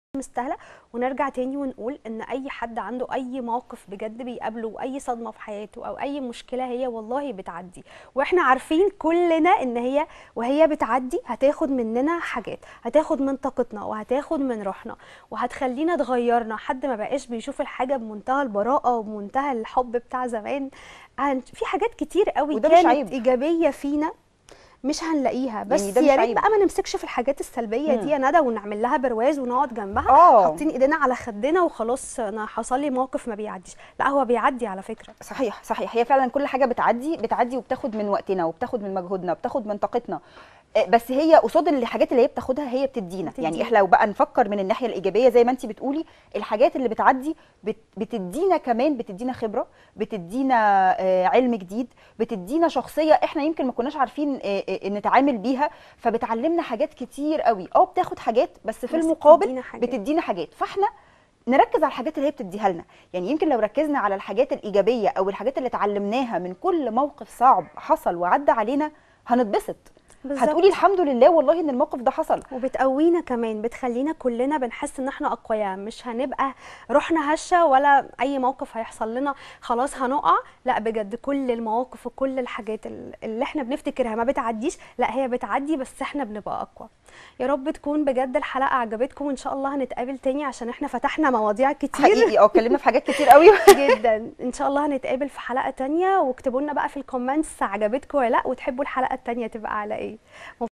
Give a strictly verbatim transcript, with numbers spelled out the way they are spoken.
مستاهله. ونرجع تاني ونقول ان اي حد عنده اي موقف بجد بيقابله، اي صدمه في حياته او اي مشكله، هي والله بتعدي، واحنا عارفين كلنا ان هي وهي بتعدي هتاخد مننا حاجات، هتاخد من طاقتنا وهتاخد من روحنا وهتخلينا اتغيرنا، حد ما بقاش بيشوف الحاجه بمنتهى البراءه وبمنتهى الحب بتاع زمان. في حاجات كتير قوي كانت ايجابيه فينا مش هنلاقيها، بس يعني يا ريت بقى ما نمسكش في الحاجات السلبيه مم. دي يا ندى ونعمل لها برواز ونقعد جنبها اه حاطين ايدينا على خدنا وخلاص انا حصل لي موقف ما بيعديش. لا، هو بيعدي على فكره. صحيح صحيح، هي فعلا كل حاجه بتعدي بتعدي وبتاخد من وقتنا وبتاخد من مجهودنا وبتاخد من طاقتنا، بس هي قصاد الحاجات اللي هي بتاخدها هي بتدينا. بتدينا. يعني احنا لو بقى نفكر من الناحيه الايجابيه زي ما انت بتقولي، الحاجات اللي بتعدي بت بتدينا كمان، بتدينا خبره، بتدينا علم جديد، بتدينا شخصيه احنا يمكن ما كناش عارفين نتعامل بيها، فبتعلمنا حاجات كتير قوي. اه بتاخد حاجات بس في بس المقابل بتدينا حاجات. بتدينا حاجات، فاحنا نركز على الحاجات اللي هي بتديها لنا. يعني يمكن لو ركزنا على الحاجات الايجابيه او الحاجات اللي اتعلمناها من كل موقف صعب حصل وعدى علينا هنتبسط. بالظبط. هتقولي الحمد لله والله ان الموقف ده حصل. وبتقوينا كمان، بتخلينا كلنا بنحس ان احنا اقوياء، مش هنبقى روحنا هشه ولا اي موقف هيحصل لنا خلاص هنقع. لا بجد، كل المواقف وكل الحاجات اللي احنا بنفتكرها ما بتعديش، لا هي بتعدي بس احنا بنبقى اقوى. يا رب تكون بجد الحلقه عجبتكم، وان شاء الله هنتقابل تاني عشان احنا فتحنا مواضيع كتير حقيقي. اه اتكلمنا في حاجات كتير قوي جدا. ان شاء الله هنتقابل في حلقه تانيه، واكتبوا لنا بقى في الكومنتس عجبتكم ولا لا، وتحبوا الحلقه التانيه تبقى على ايه.